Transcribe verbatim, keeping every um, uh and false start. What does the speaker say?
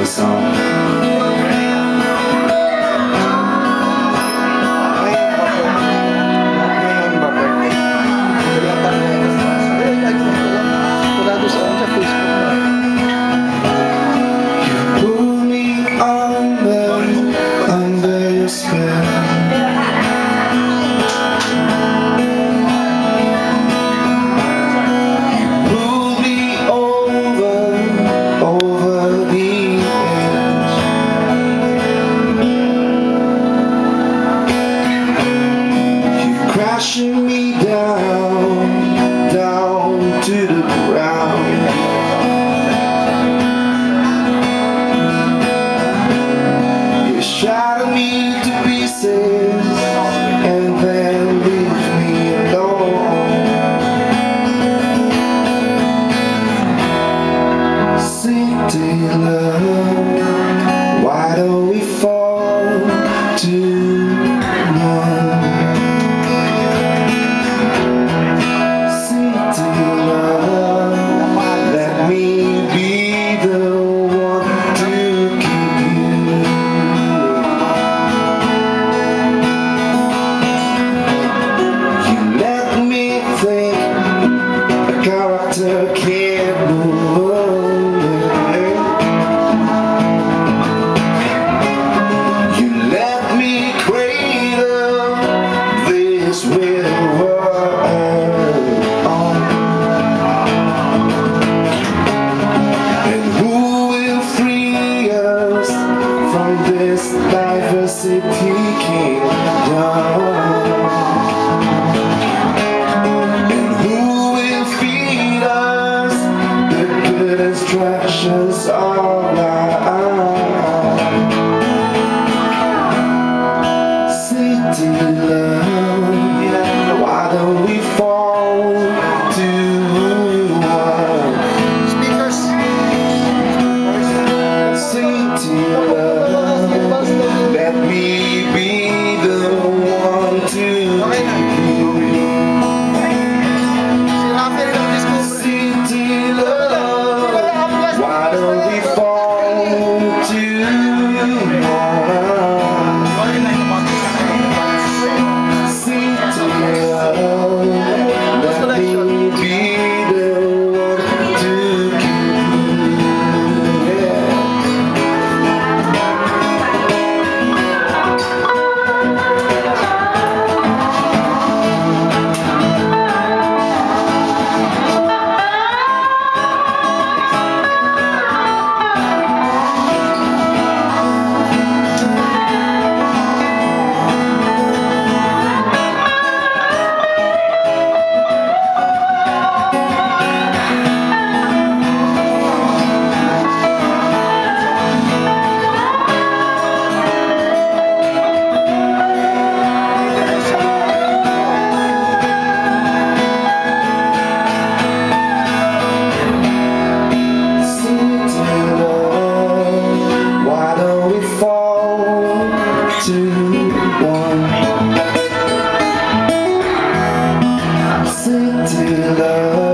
the song. Crashing me down, down to the ground. You shatter me to pieces and then leave me alone. City love, why don't we fall to one? Can't move away. You let me cradle this river on. And who will free us from this diversity kingdom? Distractions all night. City love, why don't we fall to one? Speakers. City love, let me be the one to keep you. City love, why don't we fall to one? City love, let me be the one to keep you. Yeah. To one. City love.